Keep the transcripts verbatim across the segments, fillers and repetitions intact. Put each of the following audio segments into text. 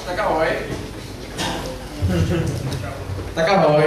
Tak ahoj. Tak ahoj.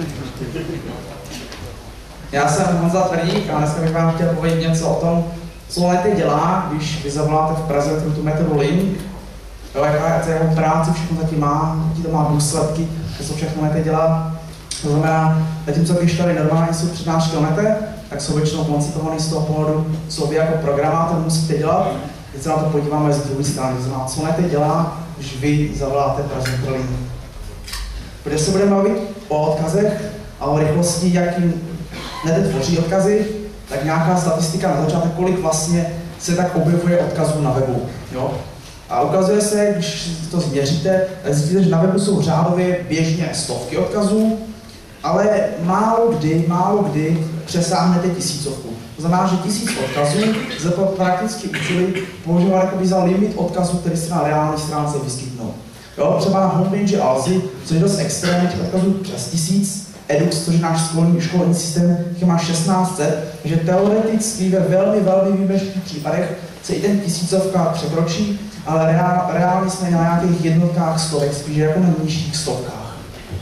Já jsem Honza Tvrdík a dneska bych vám chtěl povědět něco o tom, co Lety dělá, když vy zavoláte v Praze tu metodu Link. Jo, jaká je jeho práce, všechno zatím má, jaký to má důsledky, co všechno Lety dělá. To znamená, zatímco když tady normálně jsou přednášky o Lete, tak jsou většinou koncipovaný z toho pohledu, co vy jako programátor musíte dělat. Teď se na to podíváme z druhé strany. To znamená, co Lety dělá, když vy zavoláte Praze Link. Protože se budeme bavit o odkazech a o rychlosti, jakým Net tvoří odkazy, tak nějaká statistika na začátek, kolik vlastně se tak objevuje odkazů na webu. Jo? A ukazuje se, když to změříte, tak zjistíte, že na webu jsou řádově běžně stovky odkazů, ale málo kdy, málo kdy přesáhnete tisícovku. To znamená, že tisíc odkazů lze prakticky účely používat jakoby za limit odkazů, který se na reální stránce vyskytnou. Jo? Třeba na homepage Alzy, což je dost extrémně, těch odkazů přes tisíc, Edux, což je náš školní, školní systém, těch má šestnáct set, takže teoreticky ve velmi, velmi výjimečných případech se i ten tisícovka překročí, ale reál, reálně jsme na nějakých jednotkách stovek, spíš jako na nižších stovkách.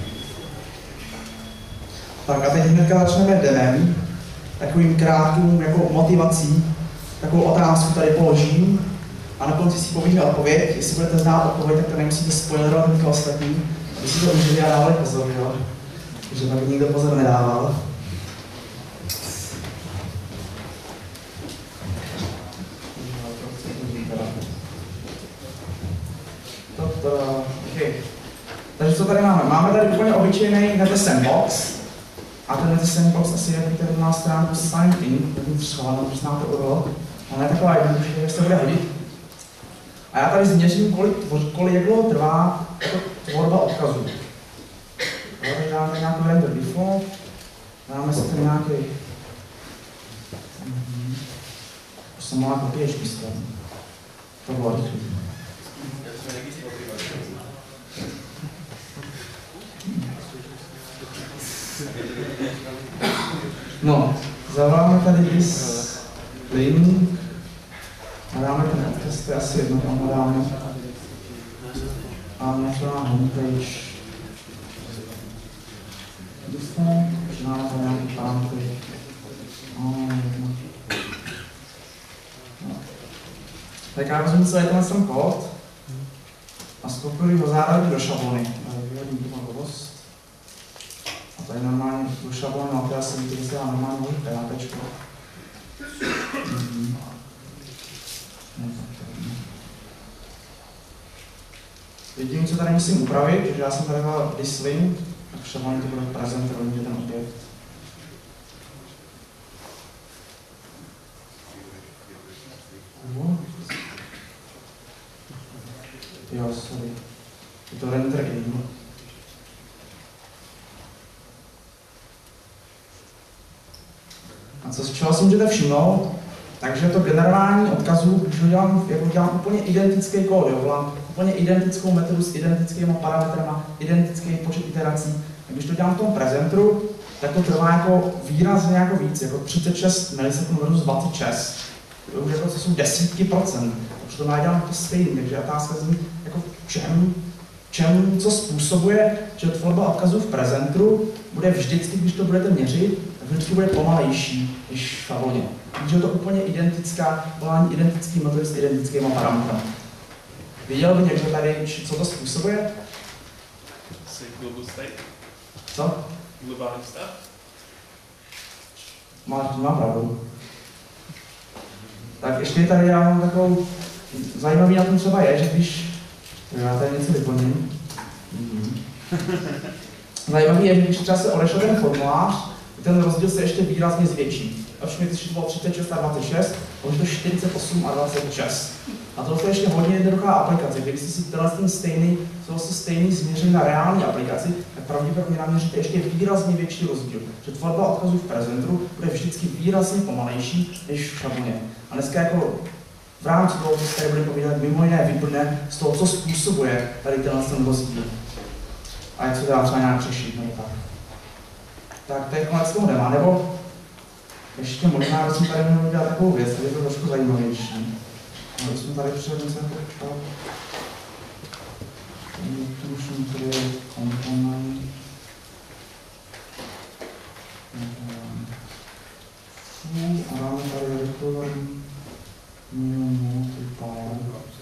Tak a teď hnedka začneme demem, takovým krátkým jako motivací, takovou otázku tady položím a na konci si povíme odpověď. Jestli budete znát odpověď, tak to nemusíte spoilerovat hnedka ostatní, aby si to užili a dávali pozor, jo? Takže tak nikdo pozor nedával. Okay. Takže co tady máme? Máme tady úplně obyčejný Net Sandbox. A ten Net Sandbox asi je, který má stránku Signed In, nevím schovat, protože znáte U R L. Ale je taková jednodušší, jak se bude hodit. A já tady změřím, kolik, kolik jak dlouho trvá jako tvorba odkazů. Takže dáme nějaký render default, dáme si tady nějaký mm-hmm. jsem má jako P H P systém. To bylo rychlý. No, zavoláme tady this link a dáme ten odkaz, to je asi jedno, tam dáme. A něco na homepage. Máme to nějaký parametry. Tak já vezmu celý tenhle ten kód a skopuji ho zároveň do šablony. Vyhodím tu hodovost. A tady normálně do šablony, no to já jsem viděl, že se dá normálně hodit PHPčko. Mm-hmm. Jediné, co tady musím upravit, že já jsem tady dal this link, tak šablony to bude prezent, rovně ten objekt. Jo, sorry. Je to render in. A co z čeho si můžete všimnout, takže to generování odkazů, když ho dělám, jako dělám úplně identický kód, jo, volám úplně identickou metodu s identickými parametrama, identický počet iterací. A když to dělám v tom prezentru, tak to trvá jako výrazně jako víc, jako třicet šest milisekund versus dvacet šest. To už jako to jsou desítky procent. Už to dělám to stejný, takže otázka zní, jako v čem, čem, co způsobuje, že tvorba odkazů v prezentru bude vždycky, když to budete měřit, tak vždycky bude pomalejší než v šabloně. Takže je to úplně identická, volání identický metody s identickými parametry. Viděl by někdo tady, co to způsobuje? Global state. Co? Globální stav. Máš, mám pravdu. Tak ještě tady já mám takovou zajímavý na tom třeba je, že když já tady něco vyplním. Mm-hmm. Zajímavý je, že když třeba se odešel ten formulář, ten rozdíl se ještě výrazně zvětší. A všimně, když to bylo třicet šest a dvacet šest, a už to čtyřicet osm a dvacet šest. A to je ještě hodně jednoduchá aplikace. Kdybyste si tenhle ten stejný, se stejný změřili na reální aplikaci, tak pravděpodobně naměříte ještě výrazně větší rozdíl. Že tvorba odkazů v prezentru bude vždycky výrazně pomalejší než v šabloně. A dneska jako v rámci toho, co tady bude povídat, mimo jiné vyplne z toho, co způsobuje tady tenhle ten rozdíl. A jak se dá třeba nějak řešit, nebo tak. Tak to je konec toho dema, nebo ještě možná, že jsem tady měl udělat takovou věc, tady je to trošku zajímavější. No, jsme tady přišli něco jako tuším, který je komponent. A dáme tady return new multiplier.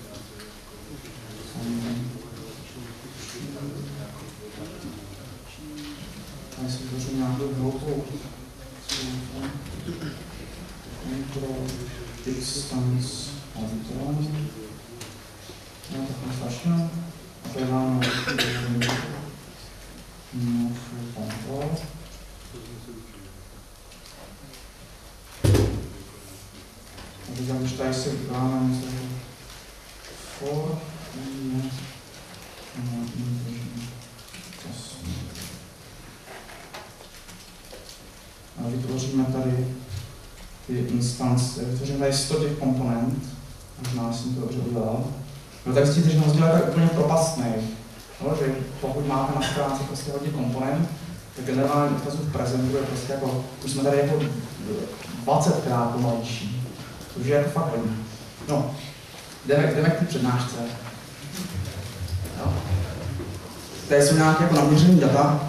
Tady si tvořím nějakou hloupou control distance control. Já to začnu. A tady máme new control. Takže když tady si dáme něco for, a vytvoříme tady ty instance, vytvoříme tady sto těch komponent, možná jsem to dobře udělal. No tak zjistíte, že ten rozdíl je tak úplně propastný. No, že pokud máte na stránce prostě hodně komponent, tak generální odkazu v prezentu je prostě jako, už jsme tady jako dvacetkrát pomalejší. To už je jako fakt hodně. No, jdeme, jdeme k té přednášce. Jo. Tady jsou nějaké jako naměřené data,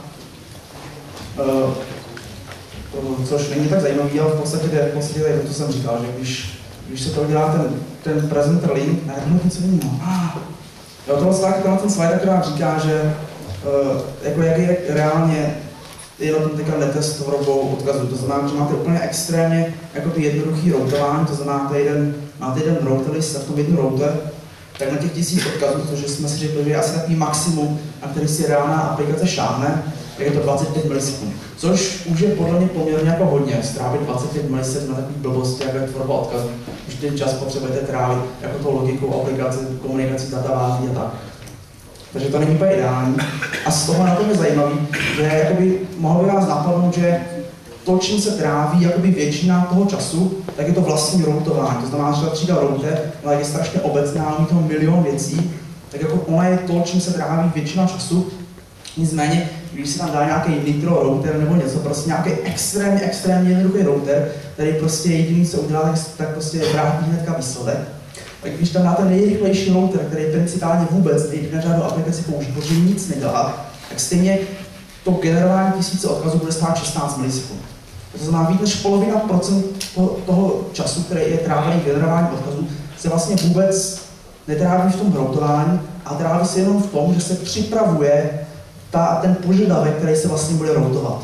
uh, což není tak zajímavý, ale v podstatě jde, v podstatě jde, to jsem říkal, že když, když se to dělá ten, ten presenter link, najednou něco jiného. Ah, jo, tohle slide, ten slide akorát říká, že uh, jako jak je reálně jenom teďka netestovanou odkazu. To znamená, že máte úplně extrémně jako ty jednoduchý routování, to znamená, máte jeden, máte jeden router list a v tom jednu router, tak na těch tisíc odkazů, protože jsme si řekli, že je asi takový maximum, na který si reálná aplikace šáhne, tak je to dvacet pět milisekund. Což už je podle mě poměrně jako hodně, strávit dvacet pět milisekund na takový blbosti, jako je tvorba odkazu. Když ten čas potřebujete trávit jako tou logikou aplikace, komunikací, databází a tak. Takže to není úplně ideální. A z toho na tom je zajímavý, že jakoby, mohlo by vás napadnout, že to, čím se tráví jakoby většina toho času, tak je to vlastní routování. To znamená, že ta třída router, ale je strašně obecná, má toho milion věcí, tak jako ona je to, čím se tráví většina času. Nicméně, když se tam dá nějaký nitro router nebo něco, prostě nějaký extrémně, extrémně jednoduchý router, který prostě jediný, co udělá, tak, tak prostě vrátí hnedka výsledek. Tak když tam máte nejrychlejší router, který principálně vůbec nejde na žádnou aplikaci použít, protože nic nedělá, tak stejně to generování tisíce odkazů bude stát šestnáct milisekund. To znamená, víc než polovina procent toho času, který je trávený generování odkazů, se vlastně vůbec netráví v tom routování a tráví se jenom v tom, že se připravuje ta, ten požadavek, který se vlastně bude routovat.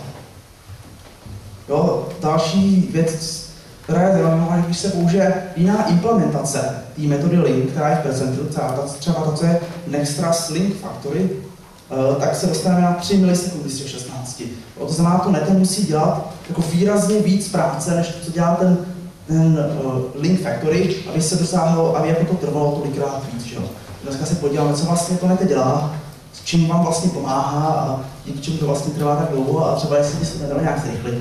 Jo, další věc, která je zajímavá, když se použije jiná implementace té metody link, která je v prezentu, třeba ta, co je Nextras Link Factory, tak se dostaneme na tři milisekundy z těch šestnácti. To znamená, to netem musí dělat jako výrazně víc práce, než to, co dělá ten, ten uh, Link Factory, aby se dosáhlo, aby jako to trvalo tolikrát víc. Že? Dneska se podíváme, co vlastně to nete dělá, s čím vám vlastně pomáhá a díky čemu to vlastně trvá tak dlouho a třeba jestli se nedalo nějak zrychlit.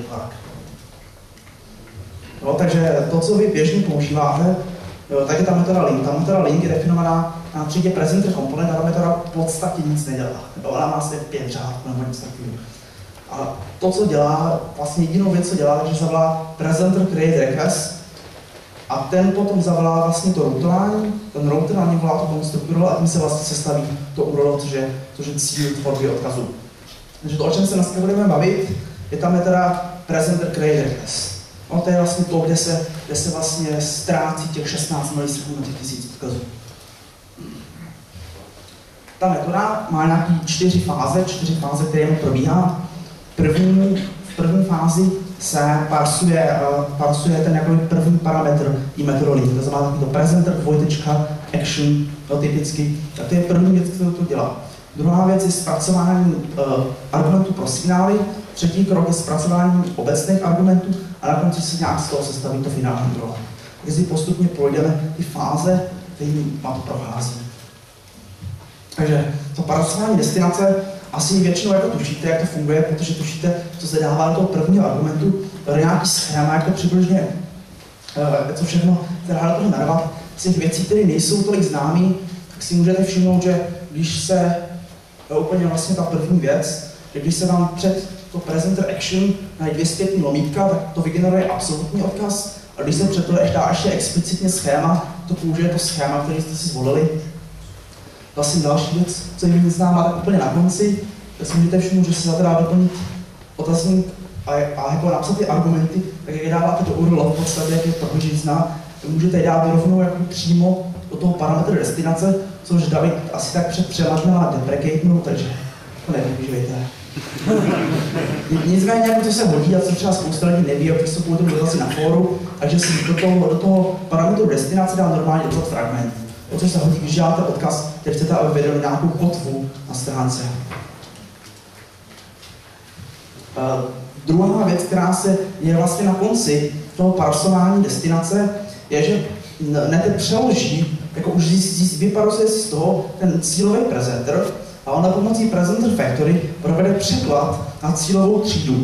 No, takže to, co vy běžně používáte, tak je ta metoda link. Ta metoda link je definovaná na třídě presenter komponent a ta metoda v podstatě nic nedělá. Ona má asi pět řádků nebo nic takového. A to, co dělá, vlastně jedinou věc, co dělá, je, že zavolá presenter create request a ten potom zavolá vlastně to routování, ten router na něm volá to konstrukturu a tím se vlastně sestaví to U R L, což je, což je cíl tvorby odkazu. Takže to, o čem se dneska budeme bavit, je ta metoda presenter create request. No, to je vlastně to, kde se, kde se vlastně ztrácí těch šestnáct milisekund na těch tisíc odkazů. Ta metoda má nějaký čtyři fáze, čtyři fáze, které probíhá. První, v první fázi se parsuje, uh, parsuje ten jako první parametr i metodolink. To znamená takový to presenter, dvojtečka, action, no, typicky. Tak to je první věc, kterou to dělá. Druhá věc je zpracování uh, argumentů pro signály. Třetí krok je zpracování obecných argumentů a na konci se nějak z toho sestaví to finální droga. Takže postupně projdeme ty fáze, kterými to prochází. Takže to parafrázování destinace asi většinou jako tušíte, jak to funguje, protože tušíte, co se dává do toho prvního argumentu, nějaký schéma, jak to přibližně, co všechno se dá do toho narvat. Z těch věcí, které nejsou tolik známé, tak si můžete všimnout, že když se úplně vlastně ta první věc, že když se vám před to presenter action najde dvě zpětní lomítka, tak to vygeneruje absolutní odkaz. A když se před to ještě dá ještě explicitně schéma, to použije to schéma, který jste si zvolili. Vlastně další věc, co je méně známá, tak úplně na konci, tak si můžete všimnout, že se zadá doplnit otazník a, a jako napsat ty argumenty, tak jak je dáváte do U R L v podstatě, jak je to hodně zná, tak můžete je dát rovnou jako přímo do toho parametru destinace, což David asi tak před třema dnema deprecatnul, takže to nevyužijte. Nicméně, jako co se hodí a co třeba spousta lidí neví, a jsou kvůli tomu dotazy na fóru, takže si do toho, do toho parametru destinace dá normálně dopsat fragment. O co se hodí, když děláte odkaz, kde chcete, aby vydali nějakou kotvu na stránce. Uh, druhá věc, která se je vlastně na konci toho parsování destinace, je, že Net přeloží, jako už vyparozuje si z toho ten cílový prezenter a on na pomocí Presenter Factory provede překlad na cílovou třídu.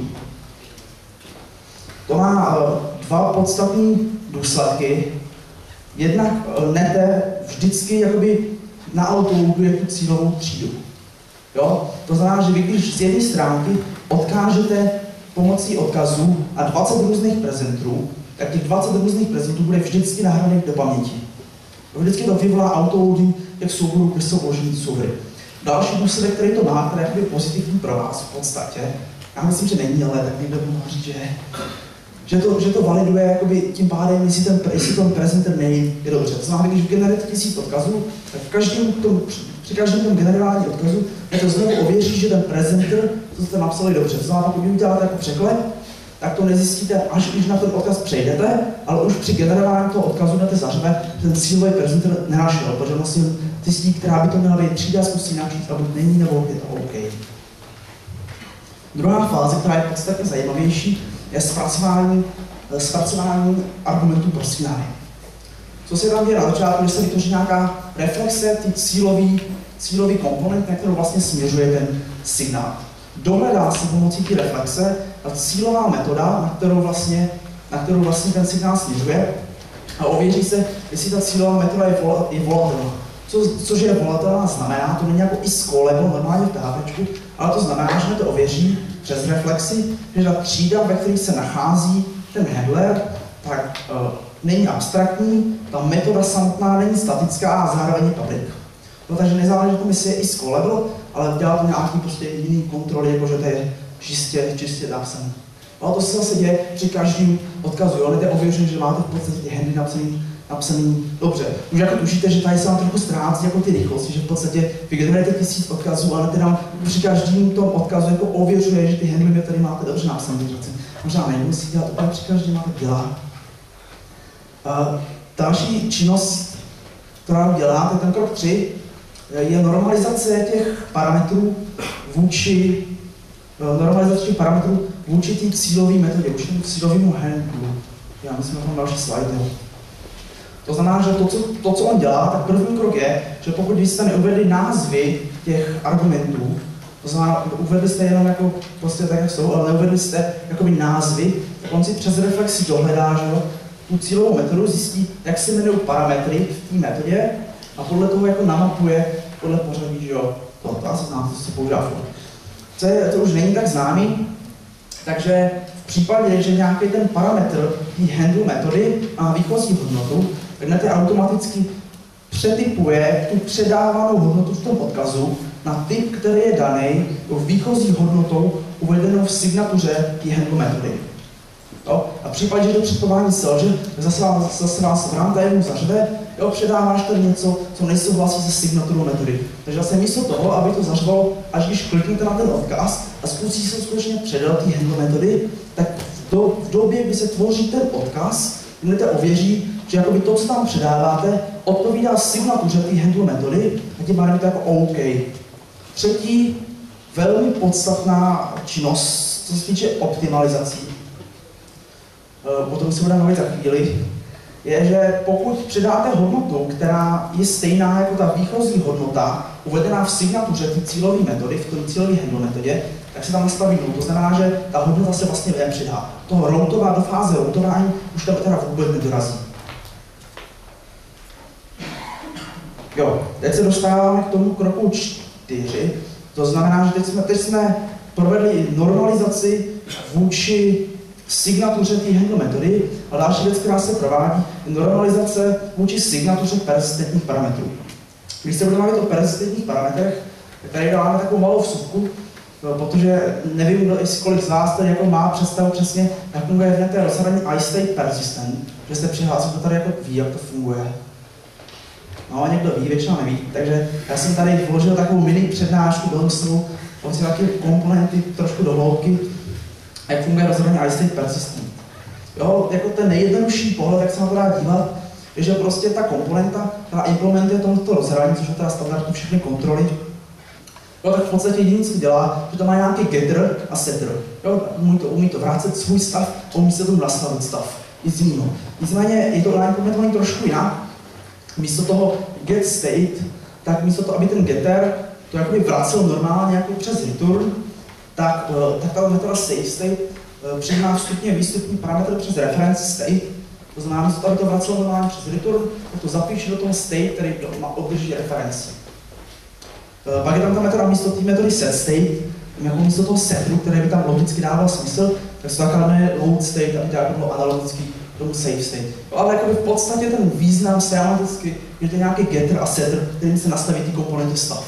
To má uh, dva podstatné důsledky. Jednak uh, Net vždycky jakoby naautoloaduje tu cílovou třídu. Jo? To znamená, že vy když z jedné stránky odkážete pomocí odkazů a dvacet různých prezenterů, tak těch dvacet různých prezentů bude vždycky nahraných do paměti. Vždycky to vyvolá autoloading těch souborů, kde jsou vložený soubory. Další důsledek, který to má, který je pozitivní pro vás v podstatě, já myslím, že není, ale tak někdo může říct, že, že, to, že to validuje jakoby tím pádem, jestli ten, jestli ten prezenter není, je dobře. To znamená, když generujete tisíc odkazů, tak v každém tom, při každém tom generování odkazu je to znovu ověří, že ten prezenter, co jste napsali, dobře. To znamená, pokud uděláte jako překlep, tak to nezjistíte, až když na ten odkaz přejdete, ale už při generování toho odkazu na té zařve ten cílový prezenter nenašel, protože vlastně zjistí, která by to měla být třída, zkusí načít, a buď není, nebo je to OK. Druhá fáze, která je podstatně zajímavější, je zpracování, zpracování argumentů pro signály. Co se tam děje na začátku, že se vytvoří nějaká reflexe, ty cílový, cílový komponent, na kterou vlastně směřuje ten signál. Dohledá se pomocí té reflexe a cílová metoda, na kterou vlastně, na kterou vlastně ten signál směřuje, a ověří se, jestli ta cílová metoda je, vol, je volatelná. Co, což je volatelná znamená, to není jako i skolebo normálně v tápečku, ale to znamená, že to ověří přes reflexi, že ta třída, ve které se nachází ten handler, tak uh, není abstraktní, ta metoda samotná není statická a zároveň je public. No, takže nezáleží na tom, jestli je i scalable, ale dělá to nějaký prostě jiný kontroly, jako že to je čistě, čistě napsané. No a to se zase děje při každém odkazu, jo? Nejde ověřený, že máte v podstatě ty handy napsaný, napsaný dobře. Už jako tušíte, že tady se vám trochu ztrácí jako ty rychlosti, že v podstatě vy generujete tisíc odkazů, ale teda při každém tom odkazu jako ověřuje, že ty handly tady máte dobře napsané. Možná nemusí dělat úplně při každém, ale dělá. A další činnost, která děláte, ten krok tři, je normalizace těch parametrů vůči normalizace těch parametrů vůči té cílové metodě, vůči tomu cílovému handlu. Já myslím, že mám další slide. Jo. To znamená, že to co, to, co on dělá, tak první krok je, že pokud vy jste neuvedli názvy těch argumentů, to znamená, uvedli jste jenom jako prostě tak, jak jsou, ale neuvedli jste jakoby názvy, tak on si přes reflexi dohledá, že jo, tu cílovou metodu, zjistí, jak se jmenují parametry v té metodě a podle toho jako namapuje podle pořadí, že jo, to, to asi znáte, co se používá furt. To, je, to už není tak známý, takže v případě, že nějaký ten parametr té handle metody má výchozí hodnotu, tak Net automaticky přetypuje tu předávanou hodnotu v tom odkazu na typ, který je daný výchozí hodnotou uvedenou v signatuře té handle metody. Jo? A v případě, že to přepování selže, tak zase vás, zase vás v runtimeu zařve, jo, předáváš tady něco, co nesouhlasí se signaturou metody. Takže zase místo toho, aby to zařvalo, až když kliknete na ten odkaz a zkusí se skutečně předat ty handle metody, tak v, do, v době, kdy se tvoří ten odkaz, Net ověří, že jakoby to, co tam předáváte, odpovídá signatuře té handle metody a tím pádem to jako OK. Třetí velmi podstatná činnost, co se týče optimalizací, potom si budeme mluvit za chvíli, je, že pokud přidáte hodnotu, která je stejná jako ta výchozí hodnota, uvedená v signatuře té cílové metody, v tom cílové handle metodě, tak se tam nastaví nul. To znamená, že ta hodnota se vlastně nepřidá. Toho routová do fáze routování už tam teda vůbec nedorazí. Jo, teď se dostáváme k tomu kroku čtyři. To znamená, že teď jsme, teď jsme provedli normalizaci vůči signatuře té handle metody a další věc, která se provádí, je normalizace vůči signatuře persistentních parametrů. Když se budeme bavit o persistentních parametrech, tak tady dáme takovou malou vsuvku, protože nevím, kolik z vás tady jako má představu přesně, jak funguje v té rozhraní iState persistent, že jste přihlásili, kdo tady jako ví, jak to funguje. No, někdo ví, většina neví, takže já jsem tady vložil takovou mini přednášku do Hustlu, on si taky komponenty trošku do hloubky, jak funguje rozhraní iState persistent. Jo, jako ten nejjednodušší pohled, jak se na to dá dívat, je, že prostě ta komponenta, která implementuje tohoto rozhraní, což je teda standardní všechny kontroly, jo, tak v podstatě jediné, co dělá, že tam má nějaký getter a setter. Jo, umí to, umí to vrátit svůj stav a umí se tomu nastavit stav. Nic jiného. Nicméně je to implementovaný trošku jinak. Místo toho get state, tak místo toho, aby ten getter to jakoby vracel normálně jako přes return, tak, tak ta metoda save state přijímá vstupně výstupní parametr přes reference state. To znamená, místo toho, aby to vracelo normálně přes return, tak to zapíše do toho state, který obdrží referenci. Pak je tam ta metoda místo té metody set state, jako místo toho setu, který by tam logicky dával smysl, tak se to takhle jmenuje load state, aby to jako bylo analogický tomu save state. No, ale jako v podstatě ten význam semanticky, že to je nějaký getter a setter, kterým se nastaví ty komponenty stav.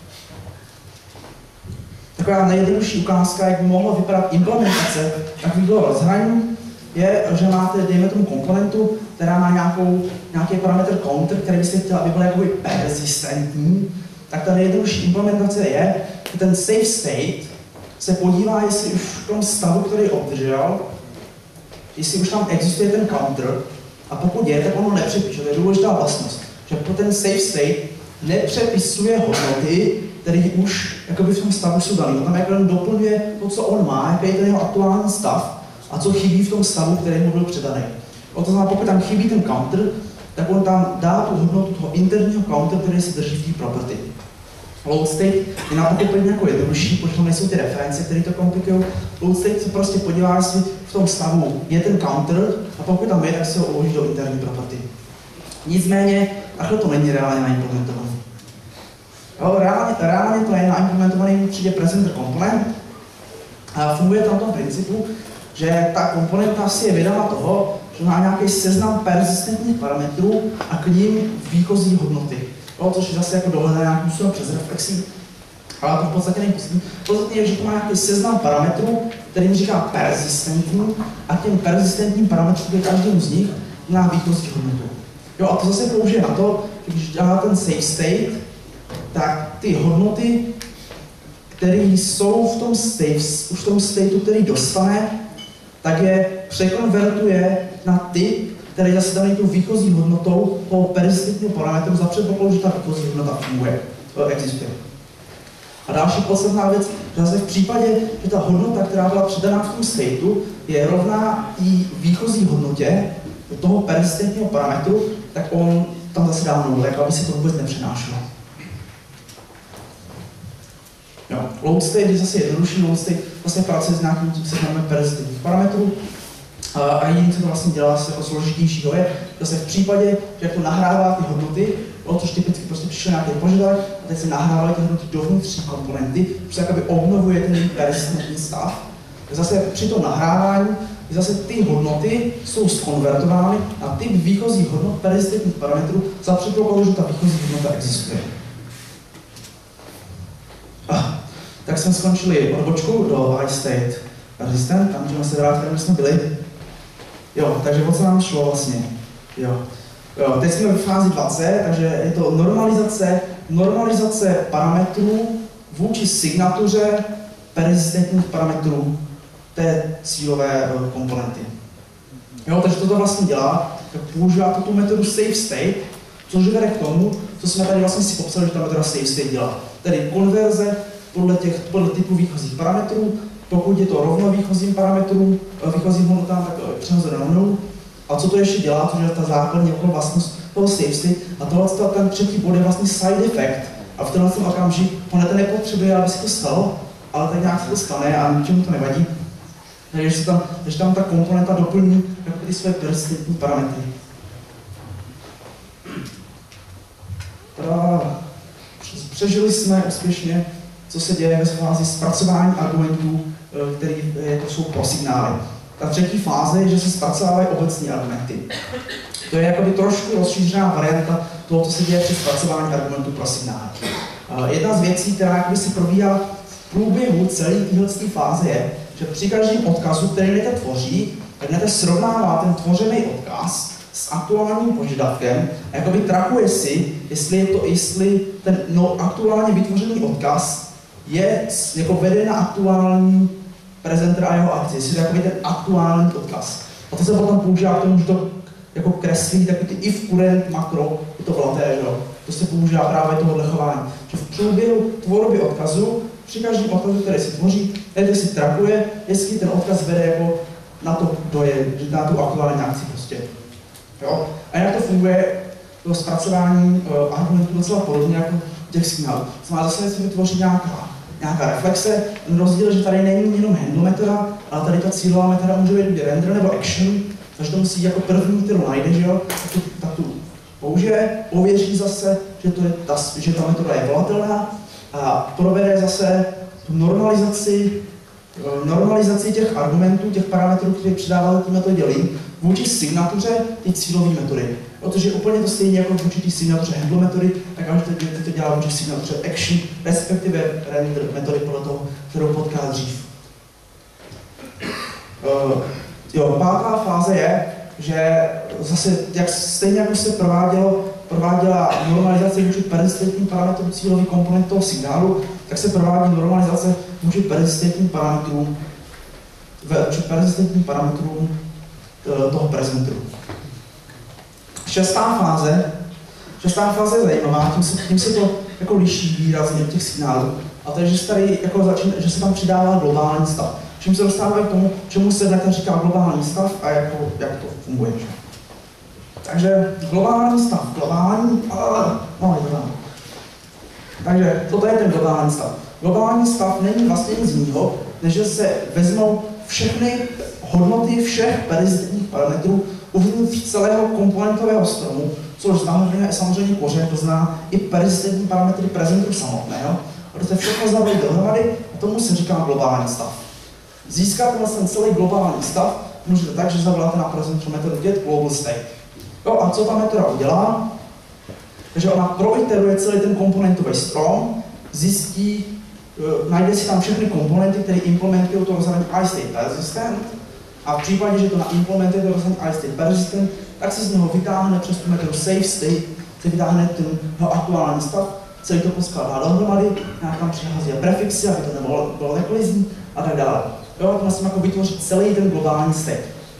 Taková nejjednodušší ukázka, jak by mohla vypadat implementace takového rozhraní, je, že máte, dejme tomu komponentu, která má nějakou, nějaký parametr counter, který byste chtěli, aby byl jakoby persistentní. Tak ta nejjednodušší implementace je, že ten save state se podívá, jestli už v tom stavu, který obdržel, jestli už tam existuje ten counter, a pokud je, tak ono nepřepíše. To je důležitá vlastnost, že pro ten save state nepřepisuje hodnoty, které už jakoby v tom stavu jsou dané. On tam jako doplňuje to, co on má, jaký je ten jeho aktuální stav a co chybí v tom stavu, který mu byl předaný. O to znamená, pokud tam chybí ten counter, tak on tam dá tu hodnotu toho interního counter, který se drží v té property. Load state je na pochopení jako jednodušší, protože tam nejsou ty reference, které to komplikují. Load state se prostě podívá, jestli v tom stavu je ten counter a pokud tam je, tak se ho uloží do interní property. Nicméně, takhle to není reálně naimplementované. Reálně, reálně to je naimplementovaný v třídě presenter komponent a funguje tam tom principu, že ta komponenta si je vědoma toho, že má nějaký seznam persistentních parametrů a k ním výchozí hodnoty. Jo, což je zase jako dohledá nějakým způsobem přes reflexí, ale to v podstatě není poslední. V podstatě je, že to má nějaký seznam parametrů, kterým říká persistentní a těm persistentním parametrům každému z nich má výchozí hodnotu. Jo, a to zase použije na to, že když dělá ten save state, tak ty hodnoty, které jsou v tom state, už v tom stateu, který dostane, tak je překonvertuje na ty, které zase daný tu výchozí hodnotou toho persistentního parametru za předpokladu, že ta výchozí hodnota funguje, existuje. A další podstatná věc, že zase v případě, že ta hodnota, která byla předaná v tom stateu, je rovná té výchozí hodnotě toho persistentního parametru, tak on tam zase dá nulu, jako aby se to vůbec nepřenášelo. Jo. Load state je zase jednodušší, load state vlastně pracuje s nějakým seznamem persistentních parametrů. A jediné, co to vlastně dělá se jako složitějšího je, že se v případě, že to nahrává ty hodnoty, o což typicky prostě přišel nějaký požadavek, a teď se nahrávají ty hodnoty dovnitř komponenty, protože jakoby obnovuje ten persistentní stav. Zase při tom nahrávání zase ty hodnoty jsou zkonvertovány na typ výchozích hodnot persistentních parametrů za předpokladu, že ta výchozí hodnota existuje. Ah, tak jsme skončili odbočku do iState persistent, tam můžeme se vrátit, kde jsme byli. Jo, takže o co nám šlo vlastně? Jo. Jo, teď jsme v fázi dva C, takže je to normalizace, normalizace parametrů vůči signatuře persistentních parametrů té cílové komponenty. Jo, takže to vlastně dělá, tak používá to tu metodu save state, což vede k tomu, co jsme tady vlastně si popsali, že ta metoda save state dělá. Tedy konverze podle, těch, podle typu výchozích parametrů. Pokud je to rovno výchozím parametrům, výchozím hodnotám, tak přenose na nulu. A co to ještě dělá, což je ta základní vlastnost toho save state. A tohle ten třetí bod je vlastně side effect. A v tenhle okamžik on to nepotřebuje, aby se to stalo, ale tak nějak se to stane a ničemu to nevadí. Takže tam, takže tam ta komponenta doplní jako ty své persistentní parametry. Teda, přežili jsme úspěšně, co se děje ve fázi zpracování argumentů, které jako jsou pro signály. Ta třetí fáze je, že se zpracovávají obecní argumenty. To je jakoby trošku rozšířená varianta toho, co se děje při zpracování argumentů pro signály. Jedna z věcí, která by se probíhá v průběhu celé téhle fáze je, že při každém odkazu, který Nete tvoří, tak Nete srovnává ten tvořený odkaz s aktuálním požadavkem a jakoby trakuje si, jestli, je to, jestli ten no, aktuálně vytvořený odkaz je jako vede na aktuální prezenter a jeho akci, jestli je jakoby ten aktuální odkaz. A to se potom používá k tomu, že to jako kreslí takový ty if current makro, je to vlaté, jo. To se používá právě tohohle chování. Že v průběhu tvorby odkazu, při každém odkazu, který si tvoří, Nete si trakuje, jestli ten odkaz vede jako na to, kdo je, na tu aktuální akci prostě. Jo? A jak to funguje, to zpracování uh, argumentů docela podobně jako těch signálů. Znamená, zase se vytvoří nějaká, nějaká reflexe. Ten rozdíl, že tady není jenom handle metoda, ale tady ta cílová metoda může být render nebo action, takže to musí jako první, kterou najde, že jo, tak tu, tak tu použije, ověří zase, že, to je ta, že ta metoda je volatelná a provede zase tu normalizaci, normalizaci těch argumentů, těch parametrů, které přidávají té metodě link, vůči signatuře ty cílové metody. Protože úplně to stejně jako vůči té signatuře handle metody, tak až teď to dělá vůči signatuře action, respektive render metody podle toho, kterou potká dřív. Uh, jo, pátá fáze je, že zase jak stejně jako se provádělo, prováděla normalizace vůči persistentním parametrům cílový komponent toho signálu, tak se provádí normalizace vůči persistentním parametrům, vůči persistentním parametrům toho prezenteru. Šestá fáze, šestá fáze je zajímavá, tím se, tím se to jako liší výrazně těch signálů. A to je, že se, tady jako začín, že se tam přidává globální stav. Čím se dostávají k tomu, čemu se dneska říká globální stav a jako, jak to funguje. Že? Takže globální stav, globální, ale, no, je to tam. Takže toto je ten globální stav. Globální stav není vlastně nic jiného, než že se vezmou všechny hodnoty všech persistentních parametrů uvnitř celého komponentového stromu, což znamená samozřejmě kořen, to znamená i persistentní parametry prezenteru samotného. A to se všechno zavedí dohromady a tomu se říká globální stav. Získat vlastně celý globální stav můžete tak, že zavoláte na prezenteru metodu get global state. Jo, a co ta metoda udělá? Takže ona proiteruje celý ten komponentový strom, zjistí, najde si tam všechny komponenty, které implementují to rozhraní iState persistent a v případě, že to naimplementuje to rozhraní iState persistent, tak se z něho vytáhne přes tu metodu save state, se vytáhne ten aktuální stav, celý to poskládá dohromady, nějak tam přihází prefixy, aby to nebylo bylo nekolizní a tak dále. Jo, to musím jako vytvořit celý ten globální state.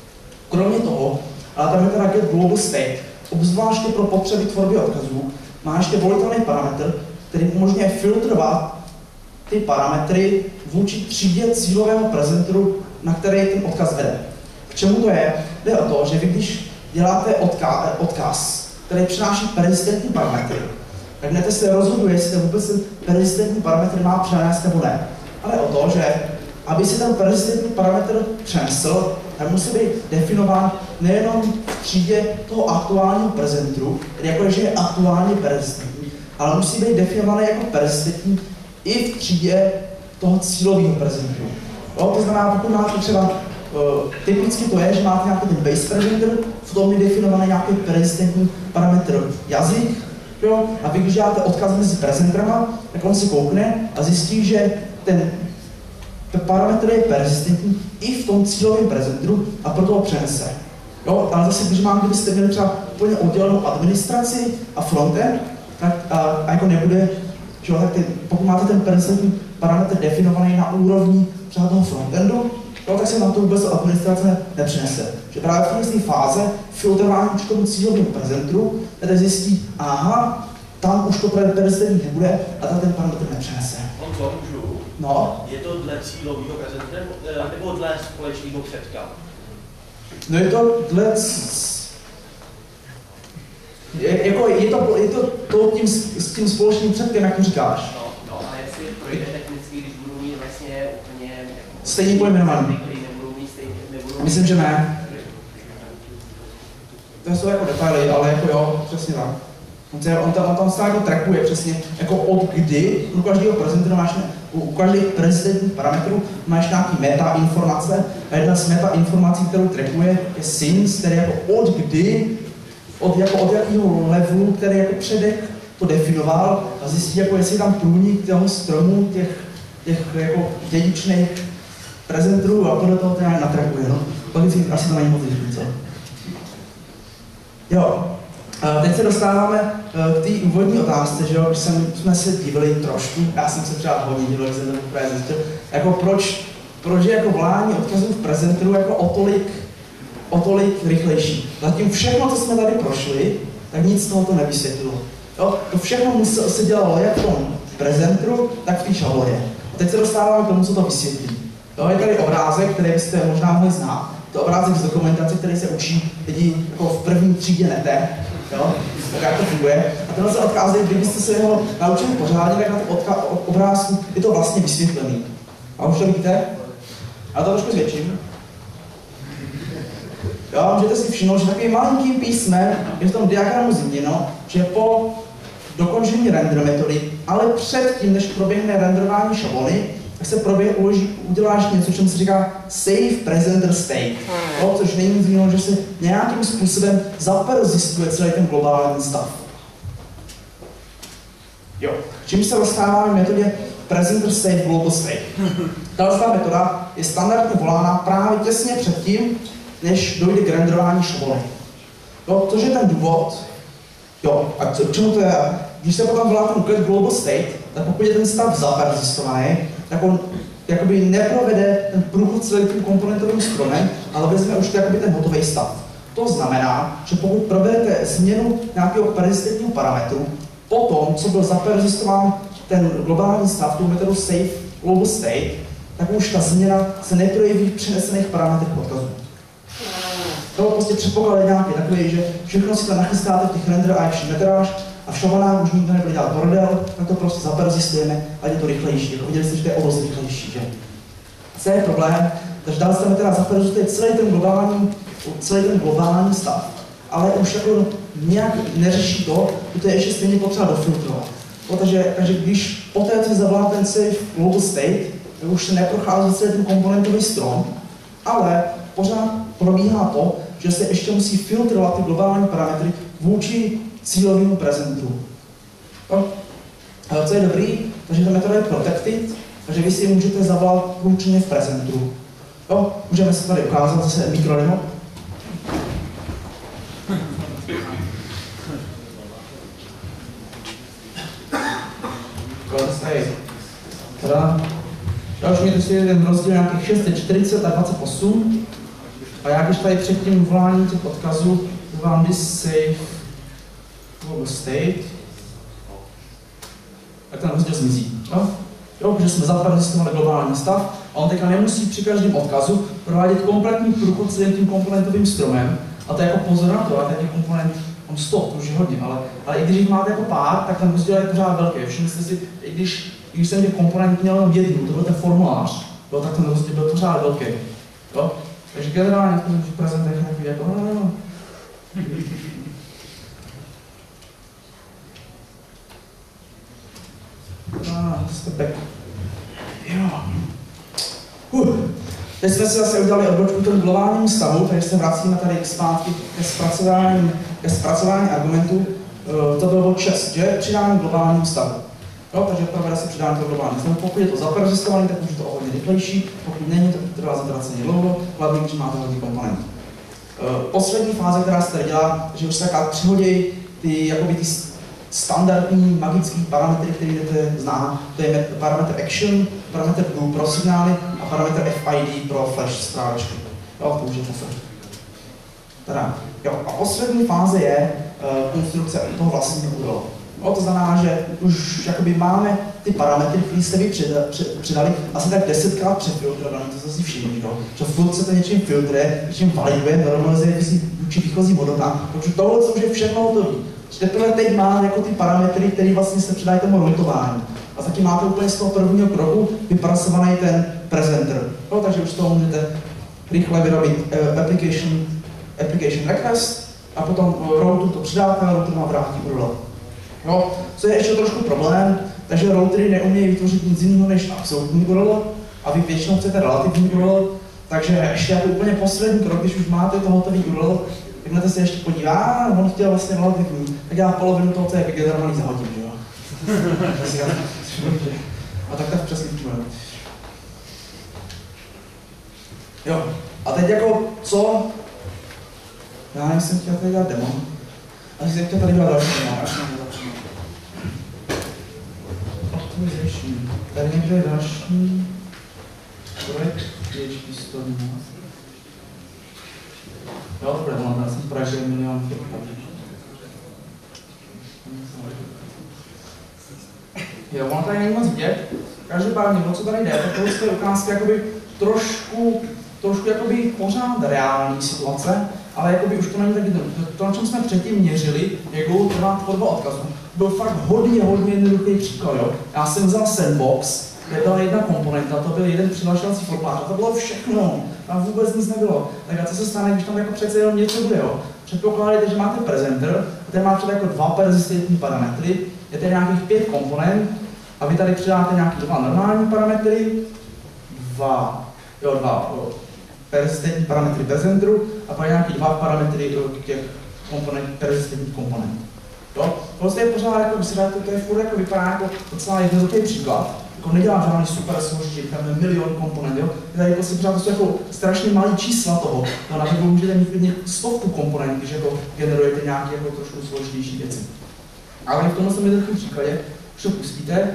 Kromě toho, ale ta metoda get global state, obzvláště pro potřeby tvorby odkazů, má ještě volitelný parametr, který umožňuje filtrovat ty parametry vůči třídě cílového prezenteru, na který ten odkaz vede. K čemu to je? Jde o to, že vy když děláte odkaz, odkaz který přináší persistentní parametry, tak Nete se rozhoduje, jestli vůbec ten persistentní parametr má přenést nebo ne. Ale o to, že aby si ten persistentní parametr přenesl, tak musí být definován nejenom v třídě toho aktuálního prezenteru, tedy jako že je aktuálně persistentní, ale musí být definovaný jako persistentní i v třídě toho cílového prezenteru. Jo, to znamená, pokud máte třeba, uh, typicky to je, že máte nějaký ten base presenter, v tom je definovaný nějaký persistentní parametr jazyk, jo, a vy když děláte odkaz mezi prezenterama, tak on si koukne a zjistí, že ten parametr je persistentní i v tom cílovém prezenteru a proto ho přenese. Jo, ale zase, když mám, kdybyste měli třeba úplně oddělenou administraci a frontend, tak a, a jako nebude, že, tak ty, pokud máte ten persistentní parametr definovaný na úrovni třeba toho frontendu, jo, tak se na to vůbec administrace nepřenese. Že právě v té fáze filtrování k tomu cílovému prezenteru, tady zjistí, aha, tam už to persistentní nebude a tam ten parametr nepřenese. On co můžu? No. Je to dle cílového prezenteru nebo dle společného předka? No je to dle... Je, jako, je to, je to, to tím, s tím společným předkem, jak to říkáš. No, no a jestli projde technicky, když budu mít vlastně úplně... Stejně pojmenovaný. Myslím, že ne. To jsou jako detaily, ale jako jo, přesně tak. On, se, on, tam, on tam stále jako trackuje přesně, jako od kdy, u každého prezenteru máš, u, u každých prezentních parametrů máš nějaký meta informace a jedna z meta informací, kterou trackuje, je since, tedy jako od kdy od, jako, od jakého levelu, který jako předek to definoval a zjistit, jako jestli je tam průnik toho stromu, těch, těch jako dědičných prezenterů a podle toho to nějak natrakuje. No. Logicky asi to není moc co? Jo. Teď se dostáváme k té úvodní otázce, že jo, když jsem, jsme se divili trošku, já jsem se třeba hodně divil, když jsem to poprvé zjistil, jako proč, proč je jako volání odkazů v prezenteru jako o tolik, o tolik rychlejší. Zatím všechno, co jsme tady prošli, tak nic z toho to nevysvětlilo. Jo, to všechno musel, se dělalo jak v tom prezenteru, tak v té šabloně. A teď se dostáváme k tomu, co to vysvětlí. Jo, je tady obrázek, který byste možná mohli znát. To je obrázek z dokumentace, který se učí lidi jako v první třídě nete. Jo? Tak jak to funguje. A tenhle se odkází, kdybyste se ho naučili pořádně, tak na tom obrázku je to vlastně vysvětlený. A už to vidíte? A to trošku zvětším. Jo, můžete si všimnout, že takový malinký písmen je v tom diagramu zmíněno, že po dokončení render metody, ale předtím, než proběhne renderování šablony, tak se proběhne, uloží, uděláš něco, čemu se říká save presenter state. Jo, což není nic jiného, že se nějakým způsobem zaperzistuje celý ten globální stav. Jo, čím se dostáváme v metodě presenter state global state. Tato metoda je standardně volána právě těsně předtím, než dojde k renderování šablony. Jo, což je ten důvod, jo, a k čemu to je? Když se potom volá ten get global state, tak pokud je ten stav zaperzistovaný, tak on jakoby neprovede ten průchod celým tím komponentovým stromem, ale vezme už to jakoby ten hotový stav. To znamená, že pokud provedete změnu nějakého persistentního parametru, potom, co byl zaperzistován ten globální stav, tu metodu save global state, tak už ta změna se neprojeví v přenesených parametrech odkazu. To prostě předpoklad je nějaký takový, že všechno si tam nachystáte v těch render a action metodách a v šablonách už nikdo nebude dělat bordel, tak to prostě zaperzistujeme a je to rychlejší. Jako viděli jste, že to je o dost rychlejší, že? Co je problém? Takže dál se teda zaperzistuje celý ten globální, celý ten globální stav, ale už jako nějak neřeší to, že to je ještě stejně potřeba dofiltrovat. No, takže, takže když poté, co zavolá ten save global state, tak už se neprochází celý ten komponentový strom, ale pořád probíhá to, že se ještě musí filtrovat ty globální parametry vůči cílovému prezenteru. No, co je dobrý, takže ta metoda je protected, takže vy si můžete zavolat průčně v prezenteru. No, můžeme se tady ukázat zase mikrodemo. Teda, já už mějte si ten rozdíl nějakých šest set čtyřicet a dvacet osm. A já když tady před tím voláním těch odkazů vám this save global state, tak ten rozdíl zmizí. Jo? Jo, protože jsme zaperzistovali globální stav a on teďka nemusí při každém odkazu provádět kompletní průchod celým tím komponentovým stromem. A to je jako pozor na to, a ten komponent, on sto, to už je hodně, ale, ale i když jich máte jako pár, tak ten rozdíl je pořád velký. Všimli jste si, i když, i když jsem těch komponent měl jenom jednu, to byl ten formulář, jo, tak ten rozdíl byl pořád velký. Jo? Takže generálně v tom prezentech nějaký jako, no, no, no. Ah, stepek. Jo. Uh. Teď jsme si zase udělali odbočku v tom globálním stavu, takže se vracíme tady zpátky ke zpracování, ke zpracování argumentů. Uh, to bylo bod šest, že? Přidání globálním stavu. Jo, takže provede se přidání toho globálního stavu. Pokud je to zaperzistovaný, tak už je to o hodně rychlejší. Pokud není, tak to trvá zatraceně dlouho, hlavně když máte hodně komponent. Uh, poslední fáze, která se tady dělá, že už se taká přihodí ty, jakoby ty standardní magické parametry, které jdete znát. To je parametr action, parametr blue pro signály a parametr F I D pro flash zprávačky. Jo, to už je to. Teda, jo, a poslední fáze je uh, konstrukce toho vlastního údolu. To znamená, že už jakoby máme ty parametry, které jste vy přidali, asi tak desetkrát přefiltrovaný, to jste si všimli, že furt se to něčím filtruje, něčím validuje, normalizuje vůči výchozí hodnota, protože tohle už je všechno hotové. Teprve teď má jako ty parametry, které vlastně se přidají tomu routování. A taky máte úplně z toho prvního kroku vypracovaný ten presenter. No, takže už z toho můžete rychle vyrobit uh, application, application request a potom uh, routu to přidáte a router vám vrátí U R L. No, co je ještě trošku problém, takže routery neumějí vytvořit nic jiného než absolutní U R L a vy většinou chcete relativní U R L, takže ještě jako úplně poslední krok, když už máte to hotový U R L, tak jakmile se ještě podívá, on chtěl vlastně relativní, tak já polovinu toho, co je vygenerovaný, zahodím, že jo. A tak tak přesně čujeme. Jo, a teď jako co? Já nevím, jsem chtěl tady dělat demo. A jsem chtěl tady dělat další demo, až nám začnu. Optimization. Tady někde je další projekt P H P sto dvanáct. Jo, to bude ono, já jsem pražil milion chyb. Jo, ono tady není moc vidět. Každopádně, o co tady jde, tak tohle je ukázka jakoby trošku, trošku jakoby pořád reální situace, ale jakoby už to není tak jednoduché. To, na čem jsme předtím měřili, jak dlouho trvá tvorba odkazu, byl fakt hodně, hodně jednoduchý příklad, jo. Já jsem vzal sandbox, kde byla jedna komponenta, to byl jeden přihlašovací formulář, to bylo všechno, tam vůbec nic nebylo. Tak a co se stane, když tam jako přece jenom něco bude, jo? Předpokládejte, že máte prezenter, který má třeba jako dva persistentní parametry, je tady nějakých pět komponent, a vy tady přidáte nějaké dva normální parametry, dva, jo, dva jo, persistentní parametry prezenteru a pak nějaký dva parametry těch komponent, persistentních komponent. Jo? Prostě je pořád, jako by se dá, to, to je furt jako vypadá jako docela jednoduchý příklad. Jako nedělá žádný super složitý, tam je milion komponent, jo? Je tady prostě pořád prostě jako strašně malý čísla toho. No, na to můžete mít klidně stovku komponent, když jako generujete nějaké jako trošku složitější věci. Ale v tomhle jednoduchém příkladě, když to pustíte,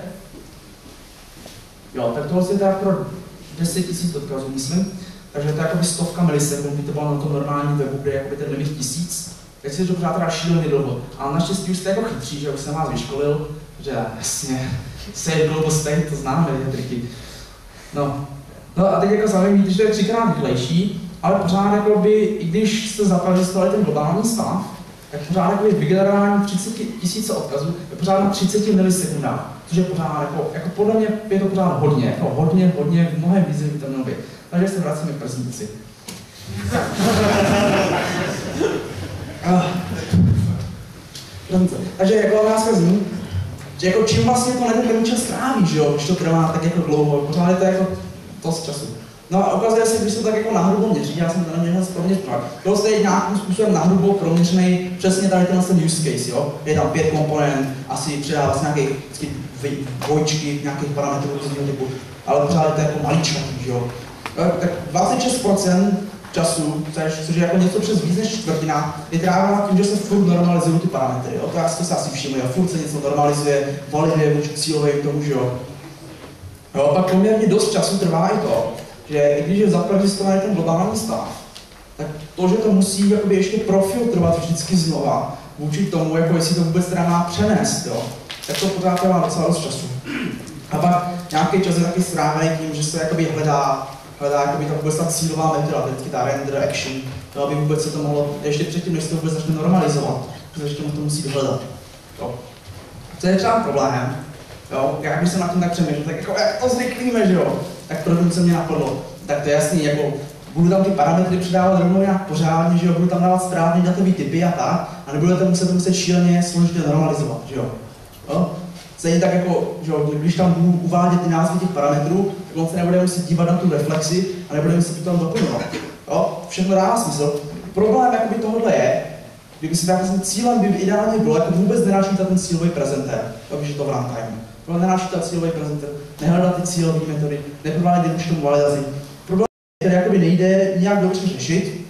jo, tak tohle je teda pro deset tisíc odkazů, myslím. Takže to je jakoby stovka milisekund, by to bylo na tom normálním webu, kde je jakoby ten limit tisíc. Teď si to pořád teda šíleně dlouho. Ale naštěstí už jste jako chytří, že už jsem vás vyškolil, že jasně, save global state, to známe, ty triky. No. No a teď jako sami víte, že to je třikrát rychlejší, ale pořád jakoby, i když jste zapracovali ten globální stav, tak pořád jakoby vygenerování třicet tisíc odkazů je pořád na třiceti milisekundách. Což je pořád, jako, jako podle mě je to pořád hodně, jako hodně, hodně, mnohem víc, by to mělo být. Takže se vracíme k prezentaci. Takže jako otázka zní, že jako čím vlastně to na ten čas tráví, že jo, když to trvá tak jako dlouho, pořád je to jako dost času. No a ukazuje se, když se tak jako nahrubo měří, já jsem to neměl správně správně. Tohle je nějakým způsobem nahrubo proměřený přesně tady tenhle ten use case, jo. Je tam pět komponent, asi přidává z nějakých dvojčky, nějakých parametrů různého typu, ale pořád je to jako maličkatý, že jo. Tak dvacet šest procent času, což je jako něco přes víc než čtvrtina, je trávená tím, že se furt normalizují ty parametry, jo. To, já, to se asi všimli, furt se něco normalizuje, validuje vůči cílovým tomu, že jo. Jo, pak poměrně dost času trvá i to, že i když je zaprezistovaný ten globální stav, tak to, že to musí jakoby ještě profiltrovat vždycky znova, vůči tomu, jako jestli to vůbec teda má přenést, jo, tak to pořád trvá docela dost času. A pak nějaký čas je taky strávený tím, že se jakoby hledá, hledá jakoby ta vůbec ta cílová metoda, vždycky ta render action, to, aby vůbec se to mohlo, ještě předtím, než se to vůbec začne normalizovat, protože ještě to musí dohledat. Jo. Co je třeba problém, jo, jak bych se na tím tak přemýšlel, tak jako, jak to zvyklíme, že jo, tak první, co mě napadlo, tak to je jasný, jako budu tam ty parametry přidávat rovnou nějak pořádně, že jo, budu tam dávat správný datový typy a tak, a nebudete muset muset šíleně složitě normalizovat, že jo. jo? Stejně tak jako, že jo, když tam budu uvádět ty názvy těch parametrů, tak on se nebude muset dívat na tu reflexi a nebude muset to tam doplňovat. Jo? Všechno dává smysl. Problém jakoby tohohle je, kdyby si tak vlastně cílem by ideálně bylo, jako vůbec nenačítat ten cílový prezentér, takže to v runtime. Tohle nenačítat cílový prezentér, nehledat ty cílové metody, neprovádět už tomu validaci. Problém, který jakoby nejde nějak dobře řešit,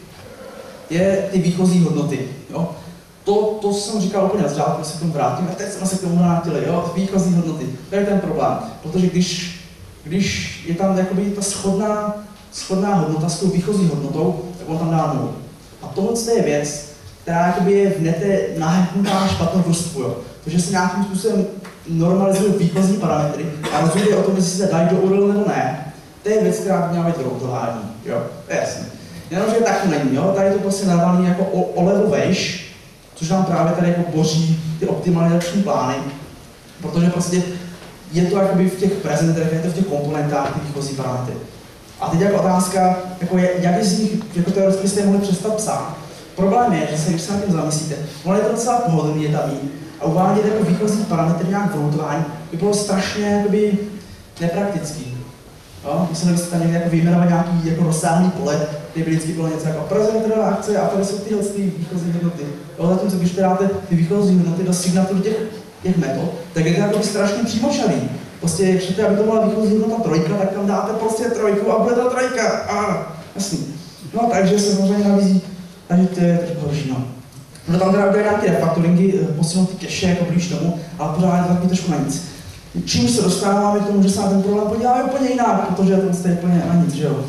je ty výchozí hodnoty. Jo? To, to jsem říkal úplně na začátku, se k tomu vrátím, a teď jsme se k tomu vrátili, jo, výchozí hodnoty. To je ten problém, protože když, když je tam jakoby ta shodná, shodná hodnota s tou výchozí hodnotou, tak on tam dá nulu. A tohle je věc, která jakoby je v nete nahrnutá špatnou vrstvu, jo. Takže se nějakým způsobem normalizují výchozí parametry a rozhoduje o tom, jestli se dají do U R L nebo ne. To je věc, která by měla být routování, jo, to je jasný. Jenomže tak to není, jo, tady je to prostě narvaný jako o, o level vejš, což nám právě tady jako boří ty optimalizační plány, protože prostě je to jakoby v těch prezenterech, je to v těch komponentách, ty výchozí parametry. A teď jako otázka, jako je, jak z nich jako teoreticky byste je mohli přestat psát. Problém je, že se, když se na tím zamyslíte, ono je to docela pohodlný je tam mít a uvádět jako výchozí parametry nějak v routování by bylo strašně jakoby nepraktický. Jo? Myslím, že byste tam někde jako vyjmenovat nějaký jako rozsáhlý pole, kde by vždycky bylo něco jako prezenterová akce a tady jsou tyhle ty výchozí hodnoty. Jo? Zatímco když dáte ty výchozí hodnoty do signaturu těch, těch metod, tak je to jako strašně přímočarý. Prostě, chcete, aby to byla výchozí hodnota trojka, tak tam dáte prostě trojku a bude to trojka. A jasný. No takže se samozřejmě nabízí, takže to je trošku horší, no. No tam teda udělají nějaké refaktoringy, posunou ty cache jako blíž tomu, ale pořád je to takový trošku na nic. Čím se dostáváme k tomu, že se na ten problém podíváme úplně jinak, protože to je úplně na nic, že jo.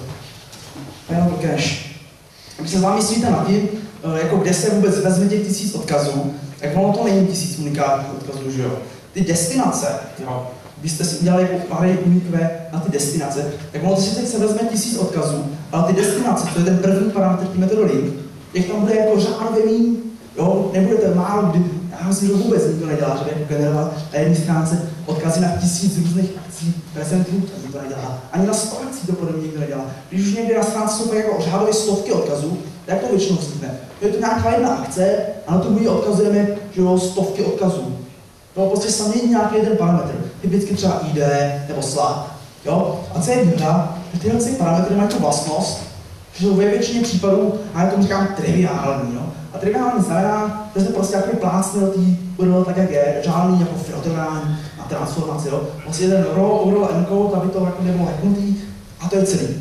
A jenom to cache. Když se zamyslíte nad tím, jako kde se vůbec vezme těch tisíc odkazů, tak ono to není tisíc unikátních odkazů, že jo. Ty destinace, jo, byste si udělali jako array unique na ty destinace, tak ono to si teď se vezme tisíc odkazů, ale ty destinace, to je ten první parametr té metody link, těch tam bude jako řádově míň, jo, nebudete málo kdy, já myslím, že vůbec nikdo nedělá, že jako generovat na jedné stránce odkazy na tisíc různých akcí, prezentů, to nikdo nedělá, ani na sto akcí to podobně nikdo nedělá. Když už někde na stránce jsou jako řádově stovky odkazů, tak to většinou vznikne. Je to nějaká jedna akce a na to my odkazujeme, že jo, stovky odkazů. To prostě sam mění nějaký jeden parametr, typicky třeba I D nebo slad. Jo? A co je výhoda, že tyhle parametry mají tu vlastnost, že jsou ve většině případů, a já tomu říkám triviální. Jo? A triviální znamená, že se prostě jako plácne do té U R L tak, jak je, žádný jako filtrování a transformaci. Jo? Vlastně jeden raw U R L encode, aby to jako nebylo hacknutý, a to je celý.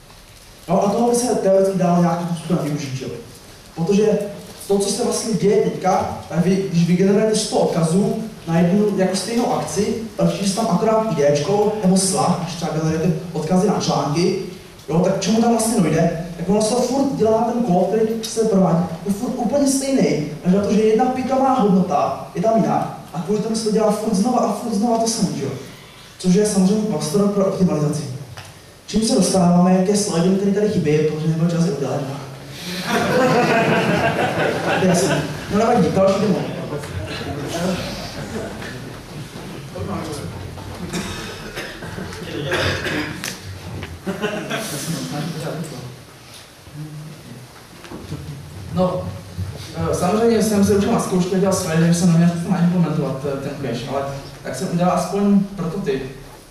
Jo? A toho by se teoreticky dalo nějakým způsobem využít. Jo? Protože to, co se vlastně děje teďka, tak vy, když vygenerujete sto odkazů na jednu jako stejnou akci, ale když tam akorát IDčko nebo slad, když třeba generujete odkazy na články, jo, tak čemu tam vlastně dojde, tak ono se furt dělá ten kód, který se provádí, je furt úplně stejný, takže na to, že jedna pitová hodnota je tam jinak, a kvůli tomu se to dělá furt znova a furt znova to samé, jo. Což je samozřejmě prostor pro optimalizaci. Čím se dostáváme ke slidům, který tady chybí, protože nebyl čas je udělat. No nevadí, další demo. No, samozřejmě jsem se učil na zkoušce, dělal své, že jsem neměl to implementovat ten cache, ale tak jsem udělal aspoň prototyp.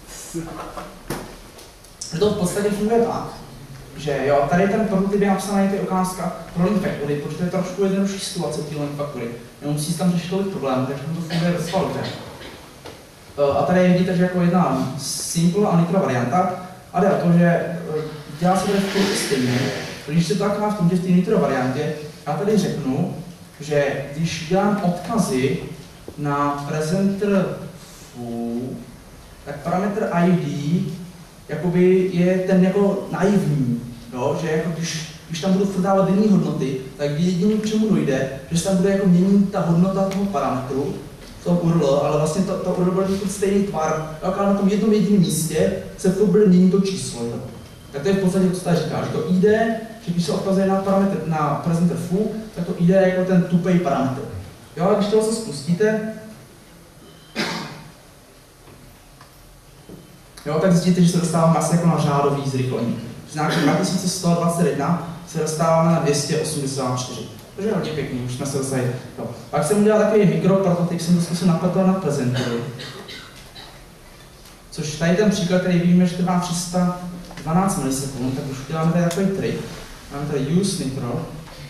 To v podstatě funguje tak, že jo, tady ten prototyp je napsaný, je ukázka pro link factory, protože to je trošku jednodušší situace ty link factory. Nemusí tam řešit tolik problémů, takže to funguje docela dobře. A tady vidíte, že jako jedna simple a nitro varianta, a jde o to, že dělá se tady v tom stejně. Když se to tak má v tom, že v té nitro variantě, já tady řeknu, že když dělám odkazy na presenter foo, tak parametr I D jakoby je ten jako naivní, jo? Že jako když, když tam budu furt dávat jiné hodnoty, tak jediný k čemu dojde, že se tam bude jako měnit ta hodnota toho parametru, toho U R L, ale vlastně to, to U R L bude mít stejný tvar, ale na tom jednom jediném místě se furt bude měnit to číslo. Jo? Tak to je v podstatě to, co tady říká, že to I D, že když se odkazuje na parametr, na presenter foo, tak to I D je jako ten tupej parametr. Jo, a když toho se spustíte, jo, tak zjistíte, že se dostáváme asi jako na řádový zrychlení. Z nějakého dva tisíce sto dvacet jedna se dostáváme na dvě stě osmdesát čtyři. To je hodně pěkný, už jsme se dostali. Jo. Pak jsem udělal takový mikroprototyp, jsem to zkusil napletovat na prezentory. Což tady ten příklad, který víme, že trvá tři sta dvanáct milisekund, tak už uděláme tady takový trik. Máme tady use nitro.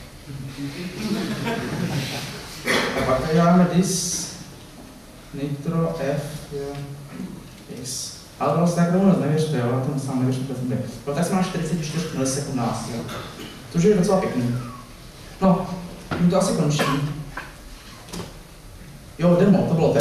A pak tady dáme this nitro f x. Ale to vlastně takovou nevěřte, jo, na tom sám nevěřte, to je. No tak jsme na čtyřicet čtyři milisekund nás, jo. Což je docela pěkný. No, tím to asi končí. Jo, demo, to bylo teď.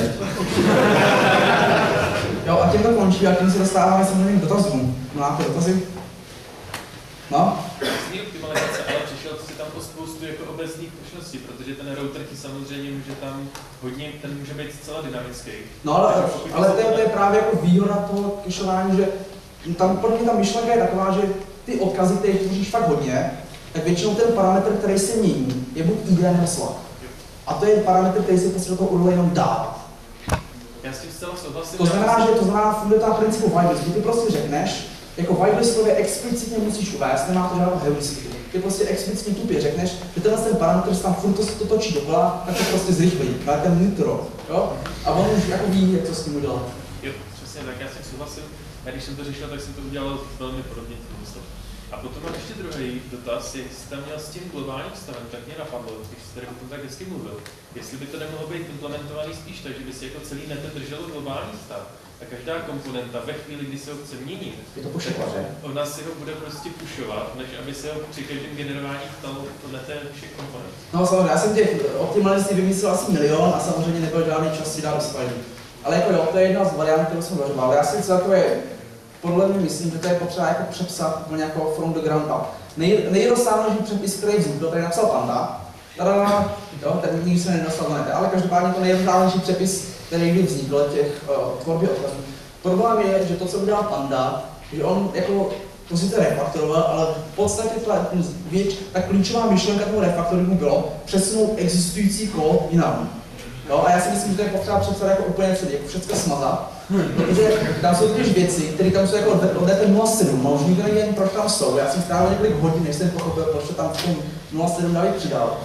Jo, a tím to končí a tím se dostáváme samozřejmě k dotazům. Máte dotazy? No? Vlastně optimalizace, ale přišel si tam po spoustu jako obecných možností, protože ten router ti samozřejmě může tam hodně, ten může být zcela dynamický. No ale, ale to, je, to je právě jako výhoda toho cacheování, že tam podle mě ta myšlenka je taková, že ty odkazy, které tvoříš fakt hodně, tak většinou ten parametr, který se mění, je buď I D nebo slad. A to je parametr, který se prostě do toho U R L jenom dá. Já s tím zcela souhlasím. To znamená, že to znamená funguje ta principu whitelist, kdy ty prostě řekneš, jako whitelistově explicitně musíš uvést, nemá to žádnou heuristiku. Ty prostě explicitně tupě řekneš, že tenhle ten parametr se tam furt to, to točí dokola, tak to prostě zrychlí, ale ten nitro, jo? A on už jako ví, jak to s tím udělat. Jo, přesně tak, já s tím souhlasím. Já když jsem to řešil, tak jsem to udělal velmi podobně tím. A potom mám ještě druhý dotaz, jak jsi tam měl s tím globálním stavem, tak mě napadlo, když jsi tady o tom tak hezky mluvil, jestli by to nemohlo být implementovaný spíš tak, že by si jako celý net drželo globální stav. A každá komponenta ve chvíli, kdy se ho chce měnit, je to pušovat, že? ona si ho bude prostě pušovat, než aby se ho při každém generování ptal podle té všech komponent. No samozřejmě, já jsem těch optimalizí vymyslel asi milion a samozřejmě nebyl žádný čas si dát do spajení. Ale jako jo, to je jedna z variant, kterou jsem uvažoval. Já si celkově, podle mě myslím, že to je potřeba jako přepsat úplně jako from the ground up. Nej, nejrozsáhlejší přepis, který vznikl, tady napsal Panda. Tada, jo, ten nikdy se nedostal na net, ale každopádně to nejrozsáhlejší přepis, který kdy vznikl těch uh, tvorby odkazů. Problém je, že to, co udělal Panda, že on jako to sice refaktoroval, ale v podstatě ta, věč, ta klíčová myšlenka toho refaktoringu bylo přesunout existující kód jinam. Jo, a já si myslím, že to je potřeba přepsat jako úplně celý, jako všechno smazat, protože tam jsou totiž věci, které tam jsou jako od D T nula sedm, a už nikdo neví, proč tam jsou. Já jsem strávil několik hodin, než jsem pochopil, proč to tam v tom nula sedm David přidal.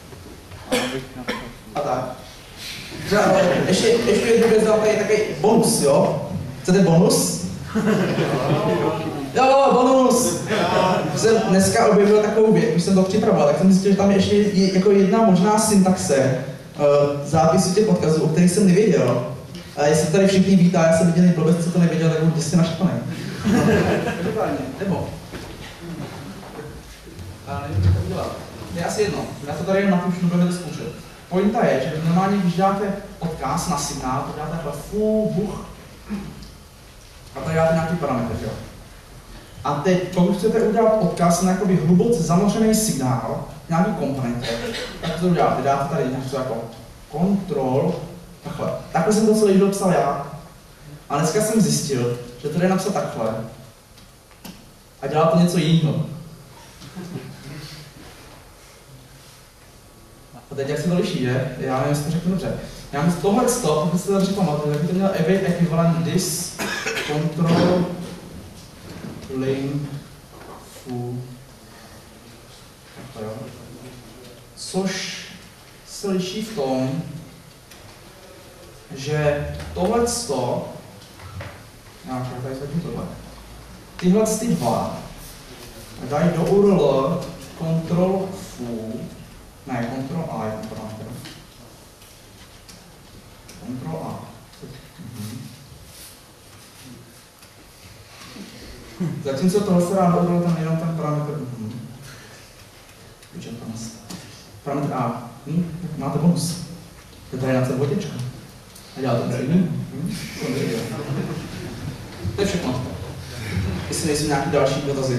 A tak. Třeba, ještě, ještě jednu věc dám tady takový bonus, jo? Chcete bonus? Jo, bonus! Jsem dneska objevil takovou věc, když jsem to připravoval, tak jsem zjistil, že tam je ještě je, jako jedna možná syntaxe uh, zápisu těch odkazů, o kterých jsem nevěděl. A jestli tady všichni vítá, já jsem viděl blbec, co to nevěděl, tak budu děsně naštvaný. Nebo? A nevím, jak to udělat. To je asi jedno, já to tady jen napíšu, budeme to zkoušet. Pointa je, že normálně, když dáte odkaz na signál, to dáte takhle full buch. A tady dáte nějaký parametr, jo. A teď, pokud chcete udělat odkaz na jakoby hluboce zamořený signál, nějaký komponent, tak to uděláte, dáte tady něco jako control, takhle. Takhle jsem to celý díl psal já. A dneska jsem zjistil, že to jde napsat takhle. A dělá to něco jiného. A teď jak se to liší, že? Já nevím, jestli to řeknu dobře. Já myslím, tohle stop, pokud se to dobře pamatuju, tak by to měl await equivalent this control link foo. Takhle, jo. Což se liší v tom, že tohle stop, já tady zvednu tohle, tyhle ty dva dají do U R L control foo, ne, control A je to parametr. Control A. Mhm. Zatímco tohle se dá do U R L tam jenom ten parametr. Mhm. Parametr A. Hm? Máte bonus. To je tady na dvojtečka. A dělá to celý. Hm? To je všechno. Jestli nejsou nějaký další dotazy.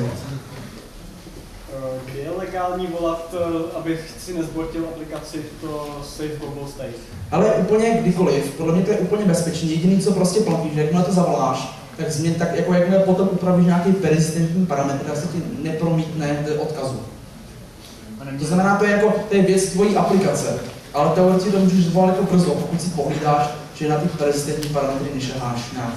Kdy je legální volat, abych si nezbortil aplikaci to Save Global State? Ale úplně kdykoliv, podle mě to je úplně bezpečný. Jediný, co prostě platí, že jakmile to zavoláš, tak změn, tak jako jakmile potom upravíš nějaký persistentní parametr, tak se ti nepromítne do odkazu. To znamená, to je jako to je věc tvojí aplikace, ale teoreticky to můžeš zvolat jako brzo, pokud si pohlídáš, že na ty persistentní parametry nešaháš nějak.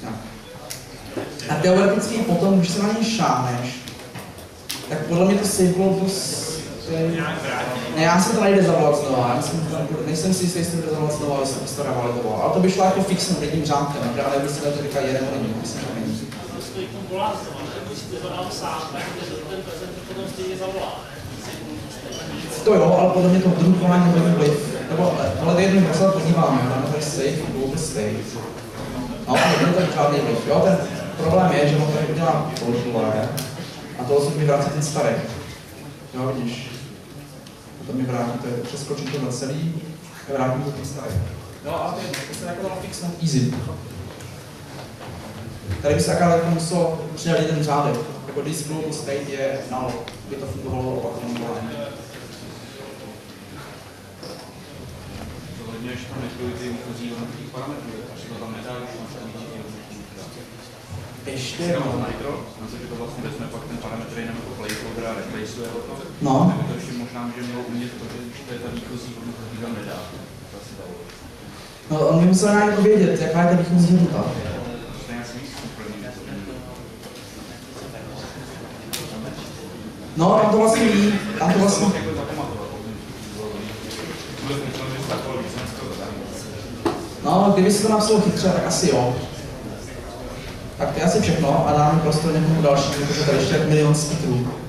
A teoreticky potom, když se na něj šáhneš, tak podle mě to save global ne, já se to nejde zavolat znova, nejsem si jistý, jestli to jde zavolat znova, ale jsem to revalidoval. Ale to by šlo jako fixem jedním řádkem, ale by se to říká jeden není, myslím, že není. Prostě to volá znova, nebo si to zadal sám, takže ten prezent potom stejně zavolá. To jo, ale podle mě to druhý volání nebude vliv. Nebo, ale to jednou se podíváme, máme tady save global state. No, ale to je žádný vliv, jo, ten problém je, že on tady udělá tohle, a tohle se mi vrací ten starý. Jo, vidíš. A to mi vrátí, to je přeskočím tohle celý a vrátím to ten starý. No a to, je, to se jako dalo fixnout easy. Tady by se takhle jako muselo přidat jeden řádek. Jako this global state je null, by to fungovalo opakovaně. Zohledňuješ tam několik ty výchozí jednotlivých parametrů, až to tam nedáš, máš tam ničí Ještě jednou. Nitro, znamená, že to vlastně vezme pak ten parametr jenom jako placeholder a replaceuje ho to. No. Nebo to ještě možná může mělo umět to, že když to je ta výchozí hodnota, to tam nedá. To asi dalo. No, on by musel nějak vědět, jaká je ta výchozí hodnota. To je nějaký úplně. No, tam to vlastně ví, tam to vlastně... No, kdyby si to napsal chytře, tak asi jo. Tak to je asi všechno a dáme prostor někomu dalšímu, protože tady ještě milion speakerů.